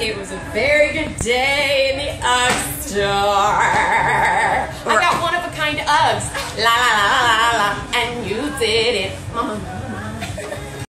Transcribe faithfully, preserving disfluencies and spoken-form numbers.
It was a very good day in the UGG store. I got one of a kind Uggs. La la la la la la. And you did it. Mama.